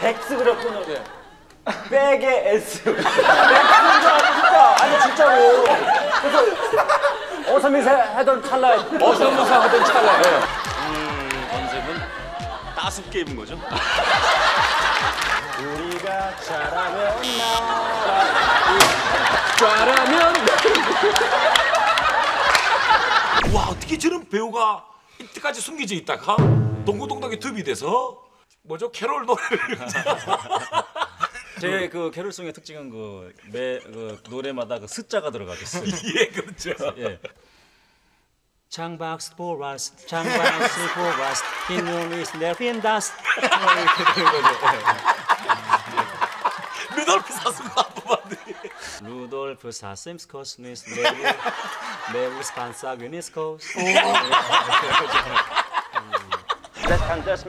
백스 그렸군요. 예. 백의 S. 백스 진짜 아니 진짜로. 그래서 어서미세 하던 찰나에 어서미세 하던 찰나에. 컨셉은 따숩 게임인 거죠. 우리가 잘하면 잘하면. 와, 어떻게 저런 배우가 이때까지 숨겨져 있다가 동고동락에 듭이 돼서 뭐죠? 캐롤 노래를. 제 그 캐롤송의 특징은 그 노래마다 그 숫자가 들어가죠. 예, 그렇죠. 예. 장박스 보라스, 장박스 보라스, 흰눈이 내린 다스. 이렇게 되는 거죠. 루돌프 사슴과 한번만. 루돌프 사슴스 코스니스 메우스 반사그니스 코스. 메스칸더스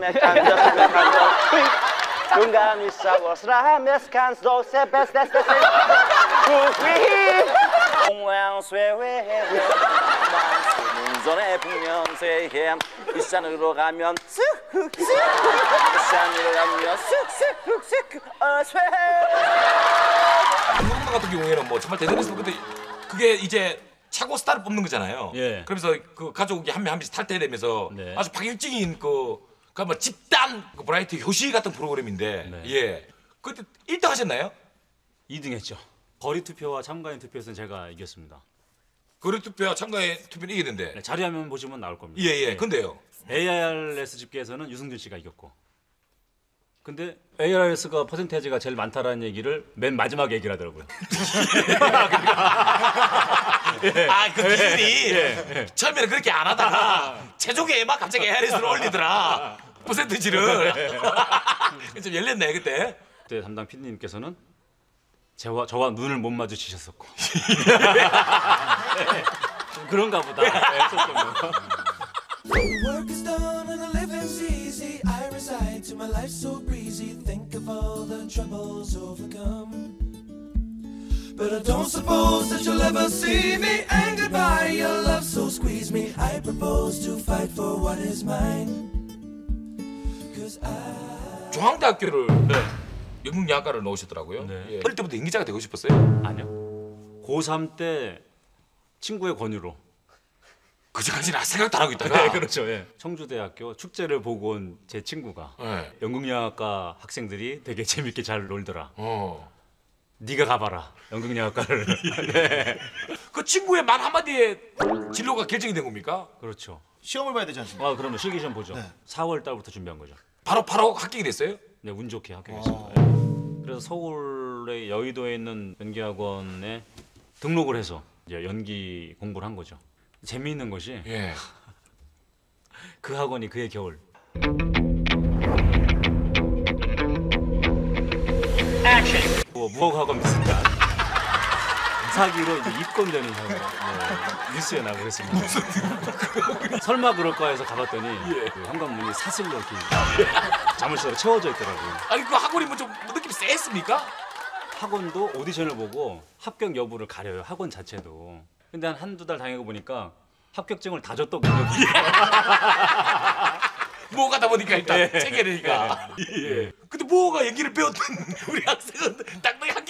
중간이 싸워스라 메스칸도 세베스데스데스 우휘 공황쇠회 문전의 북면쇠햄 이 산으로 가면 쓱쓱 이 산으로 가면 쓱쓱 어쇠 동고동락 같은 경우에는 뭐 정말 대단했어. 근데 그게 이제 차고 스타를 뽑는 거잖아요. 예. 그러면서 그 가족이 한 명 한 명씩 탈퇴되면서 네. 아주 파격적인 뭐 집단 그 버라이티 효시 같은 프로그램인데 네. 예. 그때 1등 하셨나요? 2등 했죠. 거리 투표와 참가인 투표에서는 제가 이겼습니다. 거리 투표와 참가의 투표는 이겼는데. 네, 자료화면 보시면 나올 겁니다. 예. 네. 근데요. ARS 집계에서는 유승준 씨가 이겼고. 근데 ARS가 퍼센테이지가 제일 많다라는 얘기를 맨 마지막에 얘기를 하더라고요. 아, 그 기준이 처음에는 그렇게 안 하다가 최종에 막 갑자기 ARS를 올리더라. 퍼센티지를. 좀 열렸네 그때. 그때 담당 PD님께서는 저와 눈을 못 마주치셨었고. 좀 그런가 보다. Work is done and the living's easy. I resign to my life so breezy. Think of all the troubles overcome. But I don't suppose that you'll ever see me angered by your love, so squeeze me. I propose to fight for what is mine. Cause I 중앙대학교를 연극영화과를 넣으셨더라고요. 네. 예. 어릴 때부터 연기자가 되고 싶었어요? 아니요. 고3 때 친구의 권유로. 그전까지는 생각도 안 하고 있다가. 네, 그렇죠. 예. 청주대학교 축제를 보고 온 제 친구가 네. 연극영화과 학생들이 되게 재밌게 잘 놀더라. 어. 네가 가봐라. 연극영화과를. 네. 그 친구의 말 한마디에 진로가 결정이 된 겁니까? 그렇죠. 시험을 봐야 되지 않습니까? 아, 그러면 실기시험 보죠. 네. 4월 달부터 준비한 거죠. 바로 합격이 됐어요? 네, 운 좋게 합격했습니다. 네. 그래서 서울의 여의도에 있는 연기학원에 등록을 해서 이제 연기 공부를 한 거죠. 재미있는 것이 예. 그 학원이 그의 겨울. 무역학원 비슷한 사기로 이제 입건되는 학원 뉴스에 나고 그랬습니다. 설마 그럴까 해서 가봤더니 그 현관문이 사슬로 이렇게 자물쇠로 채워져 있더라고요. 아니 그 학원이 뭐 좀 느낌이 쎄했습니까? 학원도 오디션을 보고 합격 여부를 가려요. 학원 자체도. 근데 한 한두 달 다니고 보니까 합격증을 다 줬더군요. 뭐 가다 보니까 일단 챙겨내니까. 예. 근데 뭐가 연기를 배웠던 우리 학생은 땅땅이